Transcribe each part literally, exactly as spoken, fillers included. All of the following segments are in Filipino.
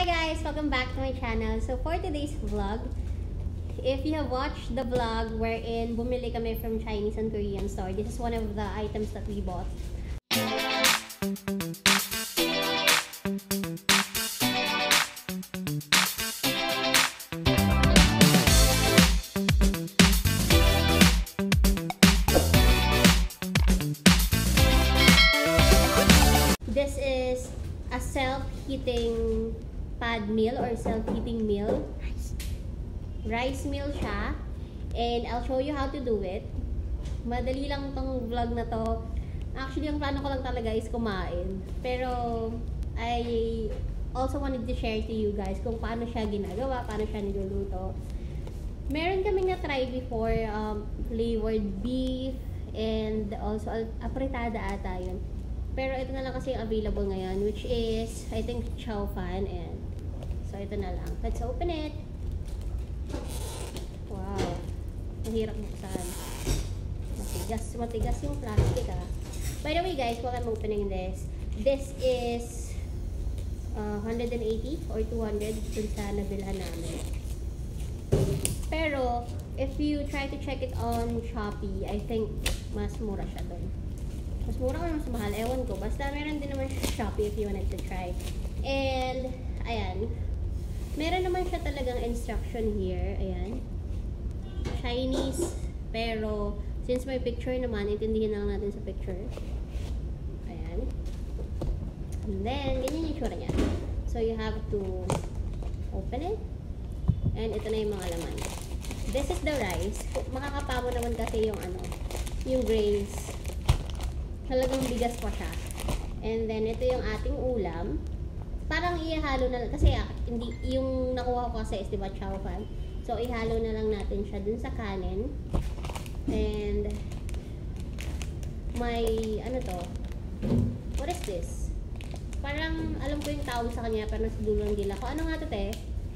Hi guys! Welcome back to my channel. So for today's vlog, if you have watched the vlog wherein bumili kami from Chinese and Korean store, this is one of the items that we bought. This is a self-heating pad meal or self-heating meal. Rice meal siya. And I'll show you how to do it. Madali lang tong vlog na to. Actually, ang plano ko lang talaga is kumain. Pero, I also wanted to share to you guys kung paano siya ginagawa, paano siya niluluto. Meron kaming na-try before, um, flavored beef, and also apretada ata yun. Pero ito na lang kasi yung available ngayon, which is, I think, chow fan. And so, ito na lang. Let's open it. Wow. Mahirap buksan. Matigas. Matigas yung plastic, ah. By the way, guys, while I'm opening this, this is uh, one hundred eighty or two hundred dun sa nabilhan namin. Pero, if you try to check it on Shopee, I think mas mura siya dun. Mas mura or mas mahal, ewan ko. Basta meron din naman siya Shopee if you wanted to try. And, ayan. Meron naman siya talagang instruction here. Ayan. Chinese. Pero, since may picture naman, intindihin lang natin sa picture. Ayan. And then, ganyan yung tsura niya. So, you have to open it. And, ito na yung mga laman. This is the rice. Makakapa mo naman kasi yung ano, yung grains. Talagang bigas pa siya. And then, ito yung ating ulam. Parang ihalo na lang. Kasi hindi, yung nakuha ko kasi is diba chow fan. So, ihalo na lang natin siya dun sa kanin. And, may, ano to? What is this? Parang, alam ko yung tawag sa kanya, pero nasa dulo ng dila ko. Ano nga to, te?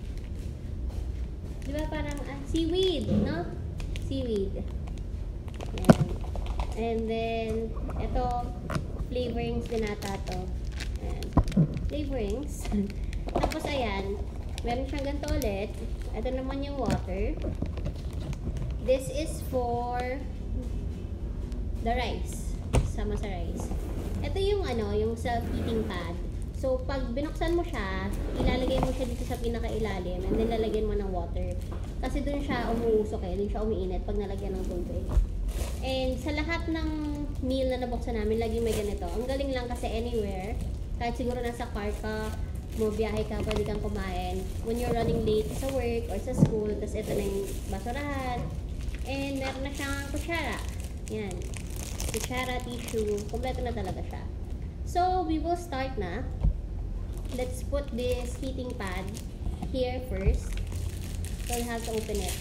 Diba parang, ah, seaweed, no? Seaweed. Ayan. And then, ito, flavorings din ata to. Ayan. Flavorings. Tapos, ayan, meron siyang ganito ulit. Ito naman yung water. This is for the rice. Sama sa rice. Ito yung ano, yung self-heating pad. So, pag binuksan mo siya, ilalagay mo siya dito sa pinakailalim and then lalagyan mo ng water. Kasi dun siya umuusok eh, dun siya umiinit pag nalagyan ng tubig. And sa lahat ng meal na nabuksan namin, laging may ganito. Ang galing lang kasi anywhere, kahit siguro nasa car ka, bumiyahe ka, pwede kang kumain. When you're running late sa work or sa school, tapos ito na yung basurahan. And meron na siyang kutsara. Yan. Kutsara, tissue, kompleto na talaga siya. So, we will start na. Let's put this heating pad here first. So, we have to open it.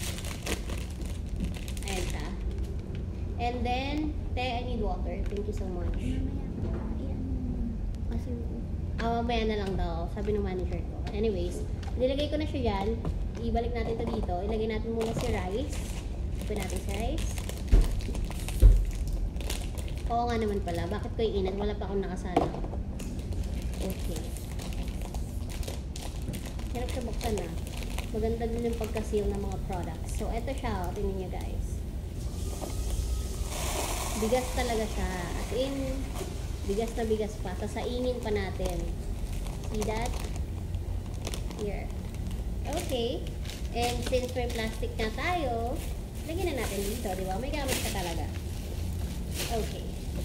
Ayan siya. And then, te, I need water. Thank you so much. Kasi, ah, mamaya na lang daw. Sabi ng manager ko. Anyways, nilagay ko na siya dyan. Ibalik natin ito dito. Ilagay natin muna si rice. Open natin si rice. Oo nga naman pala. Bakit ko yung inat? Wala pa akong nakasala. Okay. Hirap siya buksan na. Maganda din yung pagka-seal ng mga products. So, eto siya. Tingnan niyo guys. Bigas talaga siya. As in, bigas na bigas pa. Sasaingin pa natin. See that? Here. Okay. And since may plastic na tayo, lagyan na natin dito, di ba? May gamit ka talaga. Okay.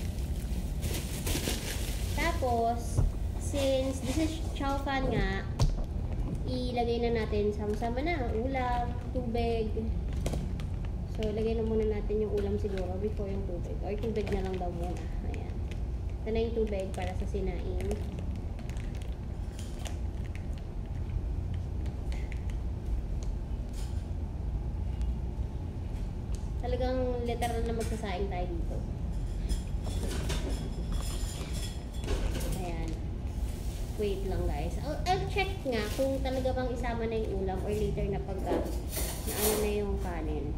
Tapos, since this is chow fan nga, ilagay na natin sama-sama na. Ulam, tubig. So, ilagay na muna natin yung ulam siguro before yung tubig. Or tubig na lang daw muna. Ayan. Ito na yung tubig para sa sinain. Talagang literal na magsasaing tayo dito. Ayan. Wait lang guys. I'll, I'll check nga kung talaga bang isama na yung ulam or later na pagka na ano na yung kanin.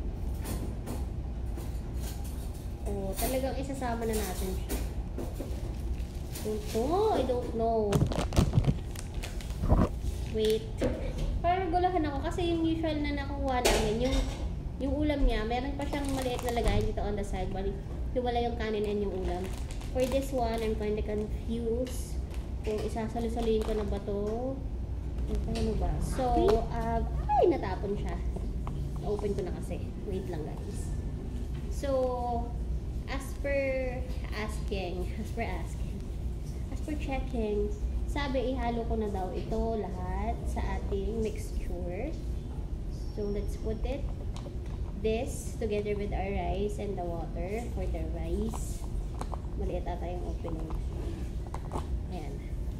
O, talagang isasama na natin siya. Don't know. I don't know. Wait. Parang gulahan ako kasi yung usual na nakuha namin, yung yung ulam niya, meron pa siyang maliit na lagayan dito on the side. Bali, wala yung kanin and yung ulam. For this one, I'm kind of confused kung isasalo-saluin ko na ba to. Ano ba? So, uh, ay, natapon siya. Open ko na kasi. Wait lang guys. So, as per asking, as per asking, as per checking, sabi ihalo ko na daw ito lahat sa ating mixture. So, let's put it this together with our rice and the water for the rice. Maliit ata yung opening. Ayan.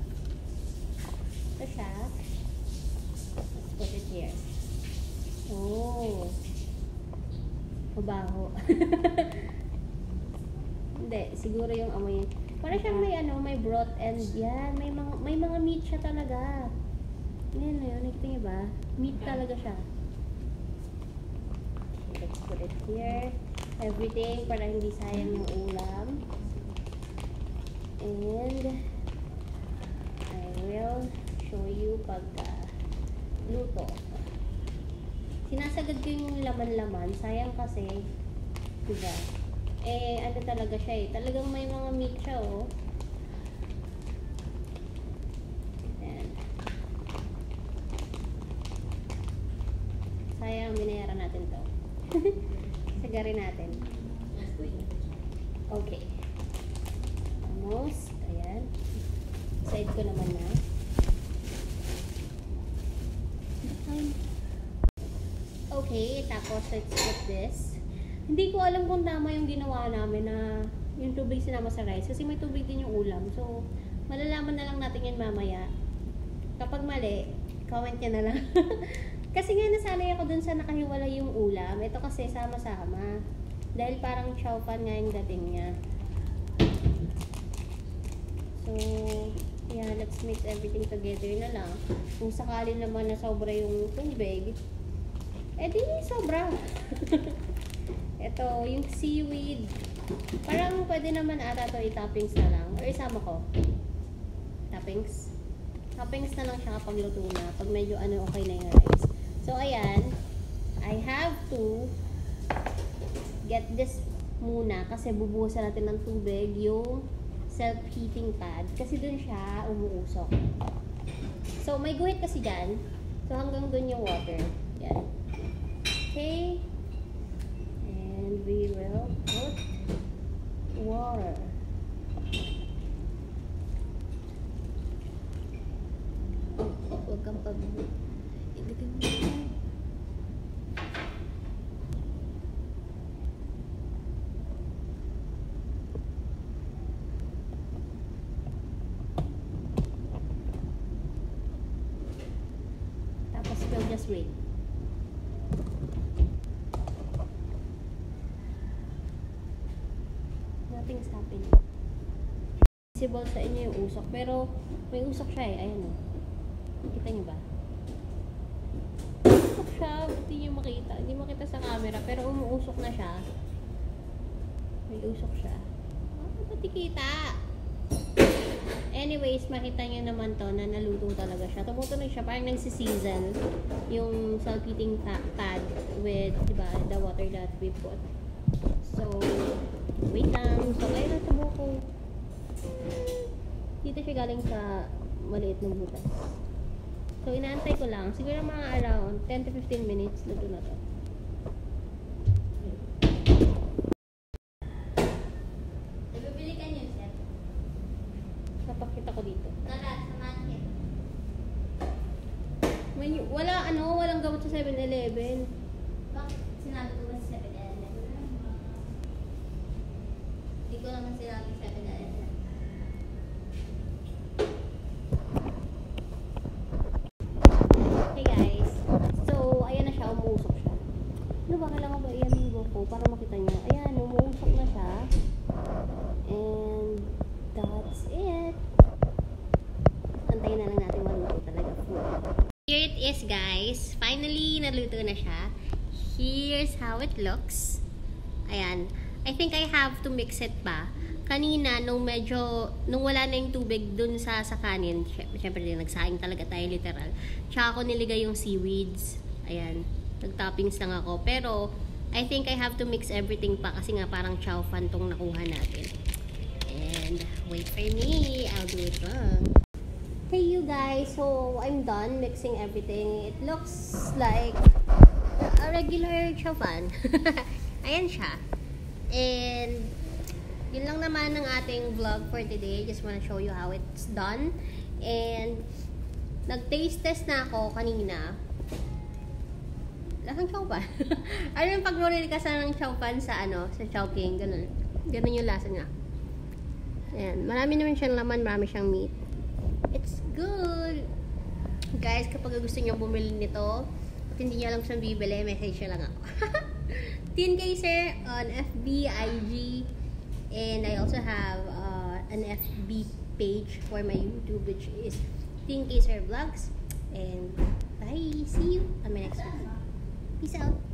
Ito siya. Let's put it here. Oh. Mabaho. Hindi, siguro yung amoy. Para siyang may ano, may broth and yan, may mga may mga meat siya talaga. Yan na yun, nakita niyo ba? Meat talaga siya. Let's put it here. Everything para hindi sayang yung ulam. And I will show you pagka luto. Sinasagad ko yung laman-laman. Sayang kasi, diba? Eh, ano talaga siya eh. Talagang may mga meat siya oh. Ayan. Sayang, binayaran natin to. Sagarin natin. Okay. Almost. Ayan. Side ko naman na. Okay. Tapos, let's put this. Hindi ko alam kung tama yung ginawa namin na yung tubig sinama sa rice. Kasi may tubig din yung ulam. So, malalaman na lang natin yan mamaya. Kapag mali, comment nyo na lang. Kasi nga nasanay ako dun sa nakahiwala yung ulam. Ito kasi sama-sama. Dahil parang chow fan nga yung dating niya. So, yeah, let's mix everything together na lang. Kung sakali naman na sobra yung tubig, eh di sobra. Ito, yung seaweed. Parang pwede naman ata ito i-toppings na lang. Or isama ko. Toppings. Toppings na lang siya kapag luto na. Pag medyo ano okay na yung rice. So, ayan. I have to get this muna kasi bubuhusan natin ng tubig yung self-heating pad. Kasi dun siya umuusok. So, may guhit kasi dyan. So, hanggang dun yung water. Yan. Okay. And we will put water. Huwag kang pag... Ilagay mo na. Tapos we'll just wait. Nothing's happening. Visible sa inyo yung usok. Pero may usok siya eh. Ayan o. Kita nyo ba? Usok siya. Hindi nyo makita. Hindi makita sa camera. Pero umuusok na siya. May usok siya. Ah, pati kita. Anyways, makita nyo naman to na naluto talaga siya. Tumutunog siya. Parang nagsiseason yung self-heating pad with, diba, the water that we put. So, wait lang. So, kaya na tubo ko. Dito siya galing sa maliit na butas. So, inaantay ko lang. Siguro mga around ten to fifteen minutes luto na to. Nabibili ka niyo, sir? Napakita ko dito. Tara, samahan kita. May, wala, ano, walang gamot sa seven eleven. Bakit sinabi ko ba sa seven eleven? Hindi ko naman sinabi seven eleven. Hey guys. So, ayan na siya. Umuusok siya. Ano ba? Kailangan ba iyan yung buhok ko para makita niyo? Ayan, umuusok na siya. And, that's it. Antayin na lang natin maluto talaga. Here it is guys. Finally, naluto na siya. Here's how it looks. Ayan. I think I have to mix it pa. Kanina, nung medyo, nung wala na yung tubig dun sa, sa kanin, syempre din, nagsaing talaga tayo literal. Tsaka ako niligay yung seaweeds. Ayan, nag-toppings lang ako. Pero, I think I have to mix everything pa kasi nga parang chow fan tong nakuha natin. And, wait for me. I'll do it wrong. Hey you guys, so I'm done mixing everything. It looks like a regular chow fan. Ayan siya. And, yun lang naman ang ating vlog for today. Just wanna show you how it's done. And, nag-taste test na ako kanina. Lasang chow fan. Ano yung pag ka sa ng chow fan sa ano, sa Chowking, ganun. Ganun yung lasa niya. Ayan, marami naman siyang laman, marami siyang meat. It's good! Guys, kapag gusto niyo bumili nito, at hindi niyo alam saan bibili, message niyo lang ako. Tin Kaiser on F B, I G, and I also have uh, an F B page for my YouTube, which is Tin Kaiser Vlogs. And bye! See you on my next video. Peace out!